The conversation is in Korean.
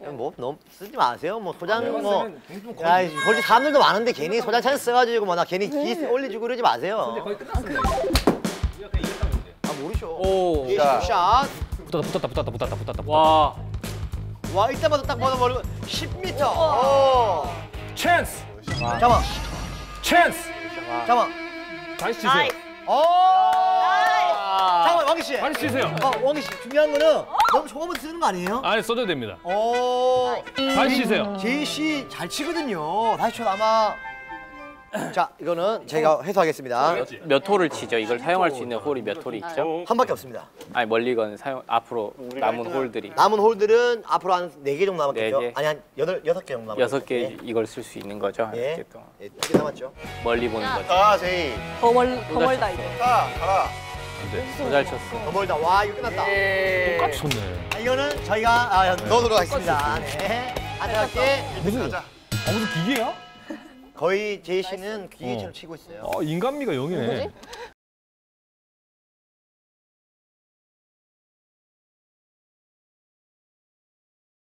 뭐 너무 쓰지 마세요. 뭐 소장 뭐. 야, 벌써 사람들도 많은데 괜히 소장 찬스 써가지고 뭐 나 괜히 기 올리주고 그러지 마세요. 근데 거의 끝났습니다. 아 모르죠. 오. 샷. 붙었다. 와 이때마다 딱 봐도 모르고 10m. 오. 찬스. 잠깐. 찬스. 잠깐. 다시 치세요. 오. 잠깐 왕기 씨. 다시 치세요. 왕기 씨 중요한 거는 너무 초반부터 쓰는 거 아니에요? 아니 써도 됩니다. 오. 다시 치세요. 제이 씨 잘 치거든요. 다시 쳐도 아마. 자 이거는 제가 회수하겠습니다. 몇 홀을 치죠? 이걸 사용할 수 있는 홀이 몇 홀이 있죠? 한 밖에 없습니다. 아니 멀리건 사용 앞으로 남은 홀들이 남은 홀들은 앞으로 한 4개 정도 남았겠죠? 네 개? 아니 한 6개 정도 남았겠죠? 6개 이걸 쓸 수 있는 거죠? 예. 이렇게 또 예, 2개 남았죠? 멀리 보는 거죠. 가 제이. 더 멀다 이거. 가라. 더 잘 쳤어. 더 멀다. 와 이거 끝났다. 똑같이 쳤네. 아, 이거는 저희가 넣어도록 하겠습니다. 네. 안전하게. 무슨 기계야? 거의 제이 씨는 기계처럼 치고 있어요. 인간미가 0이네.